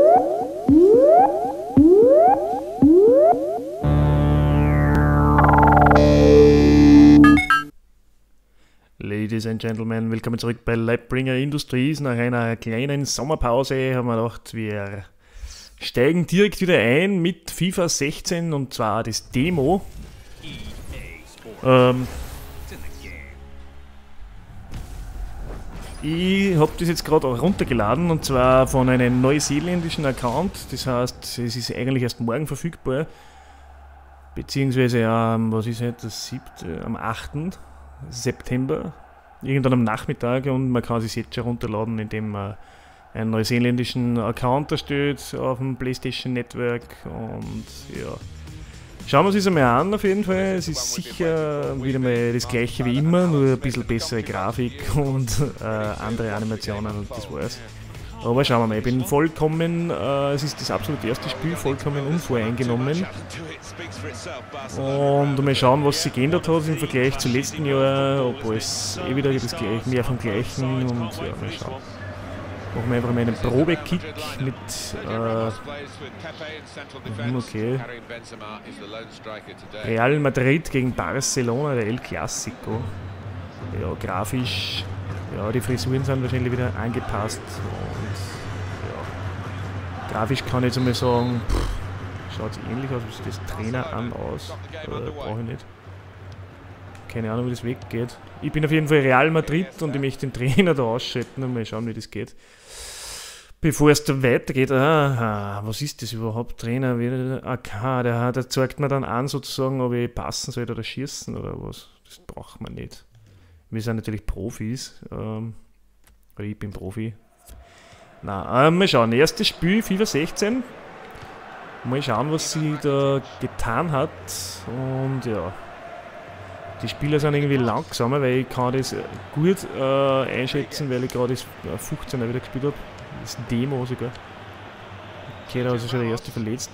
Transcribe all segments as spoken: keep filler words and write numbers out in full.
Ladies and Gentlemen, willkommen zurück bei Lightbringer Industries. Nach einer kleinen Sommerpause haben wir gedacht, wir steigen direkt wieder ein mit FIFA sechzehn und zwar das Demo. Ähm, ich habe das jetzt gerade runtergeladen und zwar von einem neuseeländischen Account. Das heißt, es ist eigentlich erst morgen verfügbar. Beziehungsweise ja, was ist jetzt, das siebte, am achten September, irgendwann am Nachmittag, und man kann es jetzt schon runterladen, indem man einen neuseeländischen Account erstellt auf dem PlayStation Network. Und ja, schauen wir uns das einmal an. Auf jeden Fall, es ist sicher wieder mal das gleiche wie immer, nur ein bisschen bessere Grafik und äh, andere Animationen, und das war's. Aber schauen wir mal, ich bin vollkommen, äh, es ist das absolut erste Spiel, vollkommen unvoreingenommen. Und mal schauen, was sich geändert hat im Vergleich zum letzten Jahr, ob es eh wieder das gleiche, mehr vom Gleichen, und ja, mal schauen. Machen wir einfach mal einen Probekick mit, äh, okay, Real Madrid gegen Barcelona, der El Clásico. Ja, grafisch, ja, die Frisuren sind wahrscheinlich wieder angepasst, und ja, grafisch kann ich jetzt einmal sagen, schaut es ähnlich aus wie das Trainer an aus, äh, brauche ich nicht. Keine Ahnung, wie das weggeht. Ich bin auf jeden Fall Real Madrid und ich möchte den Trainer da ausschalten und mal schauen, wie das geht. Bevor es da weitergeht, aha, was ist das überhaupt, Trainer? A K, der, der zeigt mir dann an, sozusagen, ob ich passen soll oder schießen oder was. Das braucht man nicht. Wir sind natürlich Profis, ähm, oder ich bin Profi. Na, ähm, mal schauen, erstes Spiel, FIFA sechzehn. Mal schauen, was sie da getan hat, und ja. Die Spieler sind irgendwie langsamer, weil ich kann das gut äh, einschätzen, weil ich gerade das fünfzehner wieder gespielt habe. Das ist ein Demo sogar. Okay, da ist schon der erste verletzt.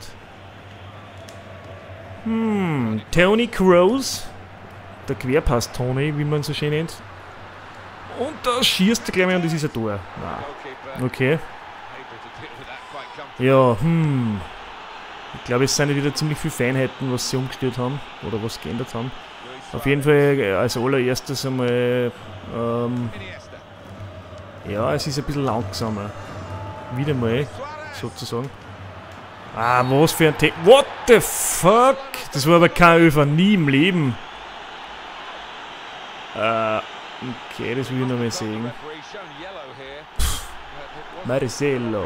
Hm, Tony Kroos. Der Querpass-Tony, wie man so schön nennt. Und da schießt er gleich mal, und das ist ein Tor. Nein. Okay. Ja, hm. Ich glaube, es sind wieder ziemlich viele Feinheiten, was sie umgestellt haben oder was sie geändert haben. Auf jeden Fall als allererstes einmal, ähm, ja, es ist ein bisschen langsamer. Wieder mal, sozusagen. Ah, was für ein Te... What the fuck? Das war aber kein Öfer, nie im Leben. Äh, okay, das will ich noch mal sehen. Pff, Marcelo.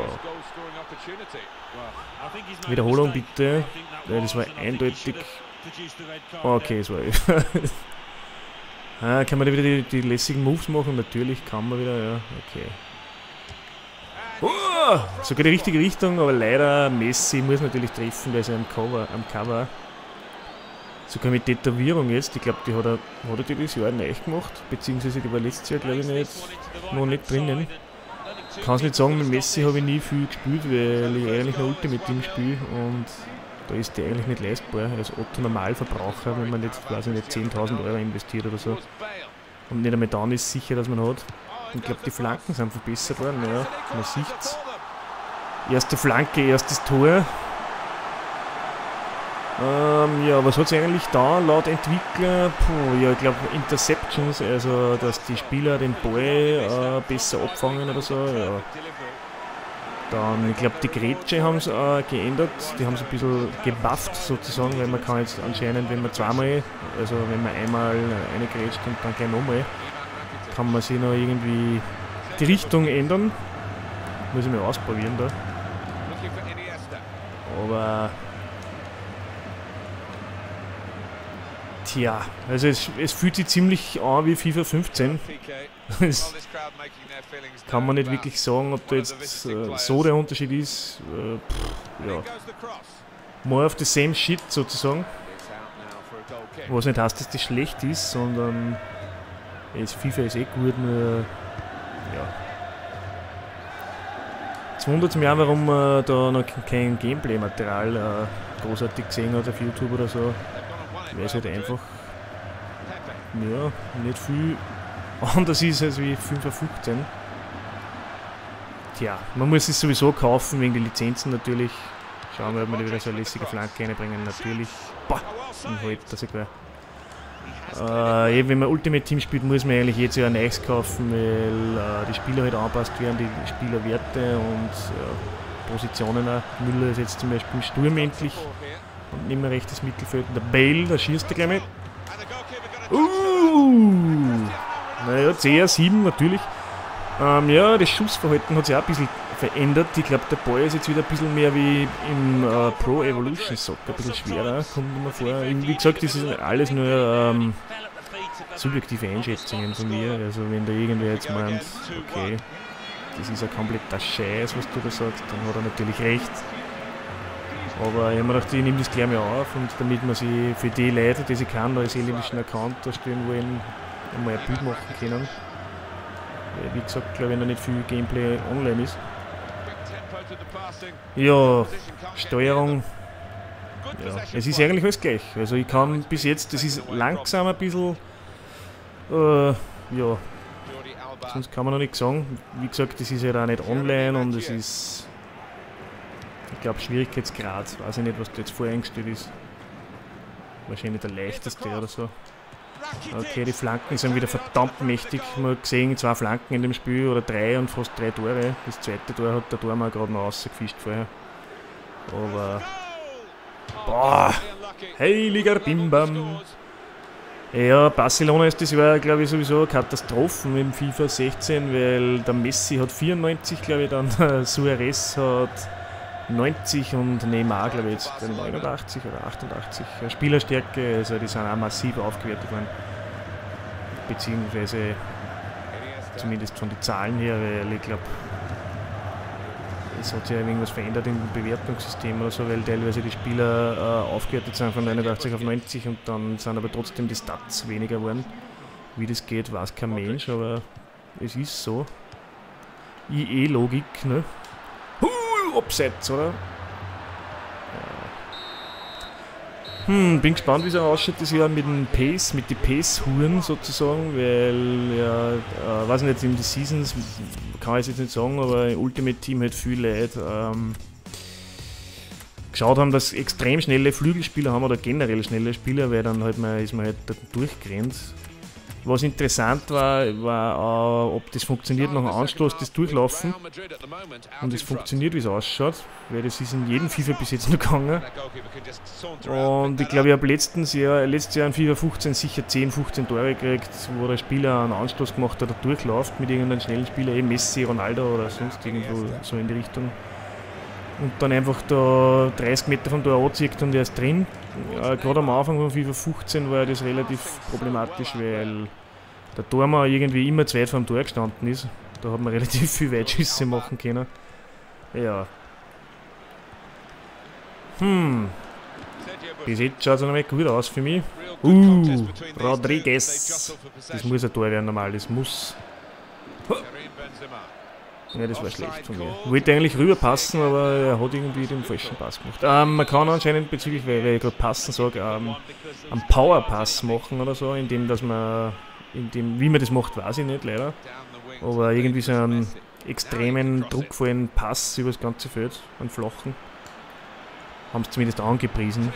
Wiederholung bitte. Ja, das war eindeutig... Okay, es war Öfer. Ah, kann man da wieder die, die lässigen Moves machen? Natürlich kann man wieder, ja, okay. Oh, sogar die richtige Richtung, aber leider Messi muss natürlich treffen, weil er am Cover, am Cover. Sogar mit Tätowierung jetzt, ich glaube, die hat er, hat er die das Jahr neu gemacht, beziehungsweise die war letztes Jahr, glaube ich, nicht, noch nicht drinnen. Kann es nicht sagen, mit Messi habe ich nie viel gespielt, weil ich eigentlich noch Ultimate Team spiele, und da ist die eigentlich nicht leistbar als Otto Normalverbraucher, wenn man jetzt quasi nicht zehntausend Euro investiert oder so. Und nicht einmal dann ist sicher, dass man hat. Ich glaube, die Flanken sind verbessert worden, ja, man sieht's. Erste Flanke, erstes Tor. Ähm, ja, was hat es eigentlich da laut Entwickler? Puh, ja, ich glaube Interceptions, also dass die Spieler den Ball äh, besser abfangen oder so, ja. Dann, ich glaube, die Grätsche haben es äh, geändert, die haben es ein bisschen gebufft sozusagen, weil man kann jetzt anscheinend, wenn man zweimal, also wenn man einmal eine grätscht und dann gleich nochmal, kann man sich noch irgendwie die Richtung ändern. Muss ich mal ausprobieren da. Aber... Tja, also es, es fühlt sich ziemlich an wie FIFA fünfzehn. Das kann man nicht wirklich sagen, ob da jetzt äh, so der Unterschied ist. Äh, pff, ja. More of the same shit sozusagen. Was nicht heißt, dass das schlecht ist, sondern es, FIFA ist eh gut, nur ja. Jetzt wundert es mich auch, warum man da noch kein Gameplay-Material äh, großartig gesehen hat auf YouTube oder so. Weil es halt einfach ja, nicht viel anders ist als wie FIFA fünfzehn. tja, man muss es sowieso kaufen, wegen der Lizenzen natürlich. Schauen wir, ob wir da wieder so eine lässige Flanke reinbringen. Natürlich. Boah, ein Halt, das ist klar. Äh, eben, wenn man Ultimate Team spielt, muss man eigentlich jetzt ja ein neues kaufen, weil äh, die Spieler halt anpasst werden, die Spielerwerte und äh, Positionen auch. Müller ist jetzt zum Beispiel im Sturm endlich und nicht mehr rechtes Mittelfeld. Der Bale, der schießt er gleich mit. Uh, naja, C R sieben natürlich. Ähm, ja, das Schussverhalten hat sich auch ein bisschen verändert. Ich glaube, der Ball ist jetzt wieder ein bisschen mehr wie im äh, Pro Evolution Soccer, ein bisschen schwerer, kommt mir vor. Wie gesagt, das ist alles nur ähm, subjektive Einschätzungen von mir. Also wenn da irgendwer jetzt meint, okay, das ist ein kompletter Scheiß, was du da sagst, dann hat er natürlich recht. Aber ich habe mir gedacht, ich nehme das gleich mal auf und damit man sich für die Leute, die sie kann, als elendischen Account erstellen wollen, einmal ein Bild machen können. Wie gesagt, glaube ich, noch nicht viel Gameplay online ist. Ja, Steuerung. Ja, es ist eigentlich alles gleich. Also ich kann bis jetzt, das ist langsam ein bisschen. Äh, ja. Sonst kann man noch nichts sagen. Wie gesagt, das ist ja auch nicht online und es ist. Ich glaube, Schwierigkeitsgrad. Weiß ich nicht, was da jetzt voreingestellt ist. Wahrscheinlich der leichteste oder so. Okay, die Flanken sind wieder verdammt mächtig. Man hat gesehen, zwei Flanken in dem Spiel oder drei und fast drei Tore. Das zweite Tor hat der Tormann gerade noch rausgefischt vorher. Aber. Boah! Heiliger Bimbam! Ja, Barcelona ist das Jahr, glaube ich, sowieso eine Katastrophe im FIFA sechzehn, weil der Messi hat vierundneunzig, glaube ich, dann der Suarez hat neunzig und Neymar, glaube ich, jetzt neunundachtzig oder achtundachtzig. Spielerstärke, also die sind auch massiv aufgewertet worden. Beziehungsweise zumindest von den Zahlen her, weil ich glaube, es hat sich ja irgendwas verändert im Bewertungssystem oder so, weil teilweise die Spieler äh, aufgewertet sind von neunundachtzig auf neunzig und dann sind aber trotzdem die Stats weniger geworden. Wie das geht, weiß kein Mensch, aber es ist so. I E-Logik, ne? Abseits, oder? Ja. Hm, bin gespannt, wie es ausschaut das Jahr mit dem Pace, mit den Pace-Huren sozusagen, weil, ja, äh, weiß nicht, in den Seasons kann ich es jetzt nicht sagen, aber im Ultimate Team halt viele Leute ähm, geschaut haben, dass extrem schnelle Flügelspieler haben oder generell schnelle Spieler, weil dann halt mal, ist man halt durchgerannt. Was interessant war, war auch, ob das funktioniert nach dem Anstoß, das Durchlaufen. Und es funktioniert, wie es ausschaut, weil das ist in jedem FIFA bis jetzt noch gegangen. Und ich glaube, ich habe letztes Jahr, letztes Jahr in FIFA fünfzehn sicher zehn, fünfzehn Tore gekriegt, wo der Spieler einen Anstoß gemacht hat, der durchläuft mit irgendeinem schnellen Spieler, eben Messi, Ronaldo oder sonst irgendwo so in die Richtung. Und dann einfach da dreißig Meter vom Tor anzieht und er ist drin. Ja, gerade am Anfang von FIFA fünfzehn war das relativ problematisch, weil der Tormann irgendwie immer zu weit vom Tor gestanden ist. Da hat man relativ viel Weitschüsse machen können. Ja. Hm. Bis jetzt schaut es noch nicht gut aus für mich. Uh, Rodriguez. Das muss ein Tor werden normal, das muss. Ja, das war schlecht von mir. Wollte eigentlich rüberpassen, aber er hat irgendwie den falschen Pass gemacht. Ähm, man kann anscheinend bezüglich, weil, weil ich gerade passen sage, ähm, einen Powerpass machen oder so, indem dass man, indem, wie man das macht, weiß ich nicht leider. Aber irgendwie so einen extremen, druckvollen Pass über das ganze Feld, einen flachen. Haben es zumindest angepriesen.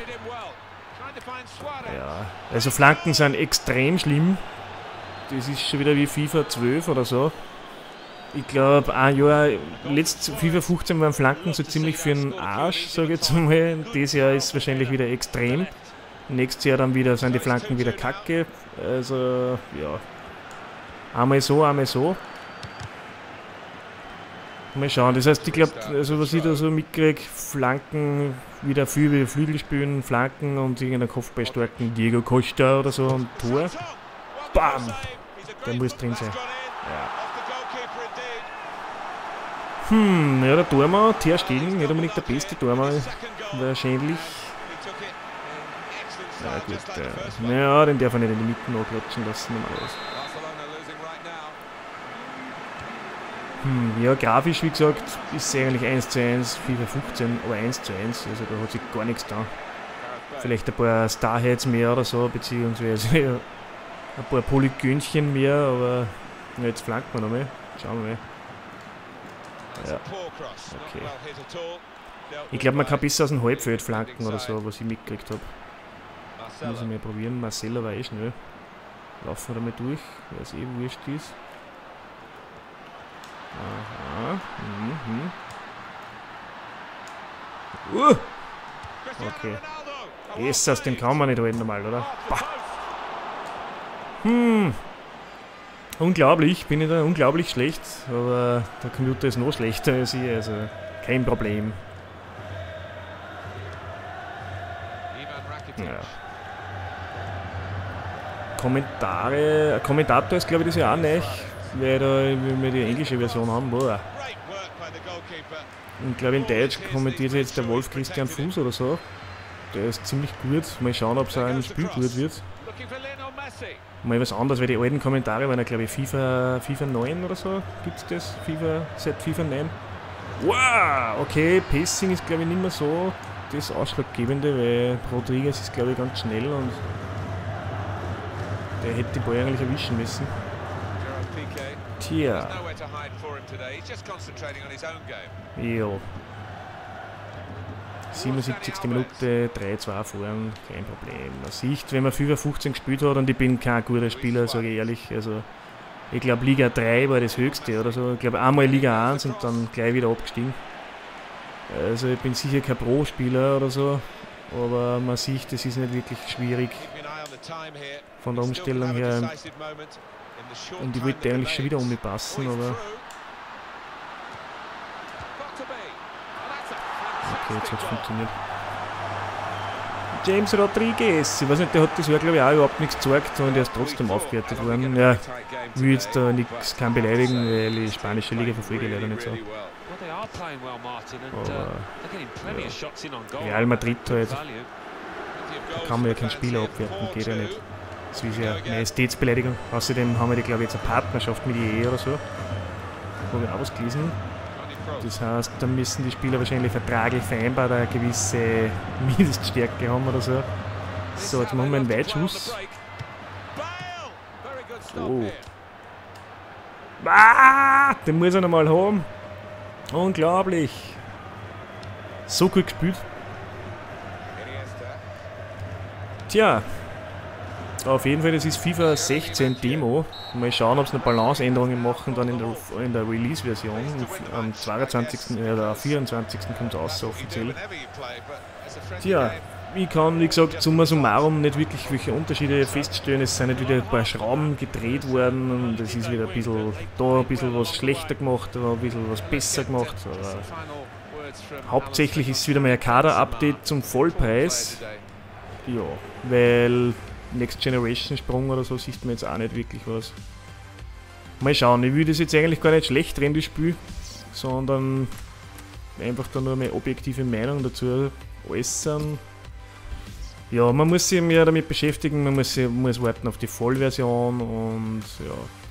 Ja, also Flanken sind extrem schlimm. Das ist schon wieder wie FIFA zwölf oder so. Ich glaube, ein Jahr, letztes FIFA fünfzehn waren Flanken so ziemlich für den Arsch, sage ich jetzt mal. Dieses Jahr ist wahrscheinlich wieder extrem. Nächstes Jahr dann wieder sind die Flanken wieder kacke. Also, ja. Einmal so, einmal so. Mal schauen. Das heißt, ich glaube, also was ich da so mitkriege, Flanken wieder viel wie Flügel spielen, Flanken und irgendeinen Kopfballstarken Diego Costa oder so und Tor. Bam! Der muss drin sein. Ja. Hm, ja, der Tormann, Ter Stegen, nicht unbedingt der beste Tormann, wahrscheinlich. Ja gut, äh, naja, den darf er nicht in die Mitte nachklatschen lassen, normalerweise. Hm, ja, grafisch, wie gesagt, ist es eigentlich eins zu eins, FIFA fünfzehn, aber eins zu eins, also da hat sich gar nichts da. Vielleicht ein paar Starheads mehr oder so, beziehungsweise ja, ein paar Polygönchen mehr, aber ja, jetzt flankt man nochmal, schauen wir mal. Ja. Okay. Ich glaube, man kann besser aus dem Halbfeld flanken oder so, was ich mitgekriegt habe. Muss ich mal probieren. Marcelo war eh schnell. Laufen wir da mal durch, weil es eh wurscht ist. Aha. Mhm. Uh. Okay. Jesus, den kann man nicht halten normal, oder? Bah. Hm. Unglaublich, bin ich da unglaublich schlecht, aber der Computer ist noch schlechter als ich, also kein Problem. Ja. Kommentare, Kommentator ist glaube ich das ja auch nicht, weil da wir die englische Version haben. Boah. Und glaube in Deutsch kommentiert jetzt der Wolf Christian Fuß oder so. Der ist ziemlich gut. Mal schauen, ob es auch im Spiel gut wird. Mal was anderes, weil die alten Kommentare waren ja glaube ich FIFA, FIFA neun oder so. Gibt es das? FIFA, seit FIFA neun. Wow! Okay, Pacing ist glaube ich nicht mehr so das Ausschlaggebende, weil Rodriguez ist glaube ich ganz schnell und der hätte die Ball eigentlich erwischen müssen. Tja. Jo. siebenundsiebzigste Minute, drei zwei vorn, kein Problem. Man sieht, wenn man FIFA fünfzehn gespielt hat und ich bin kein guter Spieler, sage ich ehrlich. Also ich glaube Liga drei war das höchste oder so. Ich glaube einmal Liga eins und dann gleich wieder abgestiegen. Also ich bin sicher kein Pro-Spieler oder so, aber man sieht, das ist nicht wirklich schwierig von der Umstellung her. Und ich wollte eigentlich schon wieder um mich passen, aber... Okay, jetzt hat es funktioniert. James Rodriguez, ich weiß nicht, der hat das Jahr glaube ich auch überhaupt nichts gezeigt und er ist trotzdem aufgewertet worden. Ja, ich will jetzt da nichts kann beleidigen, weil die spanische Liga verfolge leider nicht so. Aber, ja. Real Madrid halt, da kann man ja keinen Spieler abwerten, geht ja nicht. Das ist ja Majestätsbeleidigung. Außerdem haben wir die glaube ich jetzt eine Partnerschaft mit I E oder so. Habe ich auch was gelesen. Das heißt, da müssen die Spieler wahrscheinlich vertraglich vereinbart eine gewisse Mindeststärke haben oder so. So, jetzt machen wir einen Weitschuss. Oh. Ah, den muss er nochmal haben. Unglaublich. So gut gespielt. Tja. Auf jeden Fall, das ist FIFA sechzehn Demo. Mal schauen, ob es eine Balanceänderungen machen dann in der, in der Release-Version. Am zweiundzwanzigsten oder vierundzwanzigsten kommt es raus, offiziell. Tja, ich kann, wie gesagt, summa summarum nicht wirklich welche Unterschiede feststellen. Es sind nicht wieder ein paar Schrauben gedreht worden und es ist wieder ein bisschen da ein bisschen was schlechter gemacht oder ein bisschen was besser gemacht. Aber hauptsächlich ist es wieder mal ein Kader-Update zum Vollpreis. Ja, weil Next Generation Sprung oder so sieht man jetzt auch nicht wirklich was. Mal schauen, ich will das jetzt eigentlich gar nicht schlecht reden, das Spiel, sondern einfach da nur meine objektive Meinung dazu äußern. Ja, man muss sich mehr damit beschäftigen, man muss, muss warten auf die Vollversion und ja.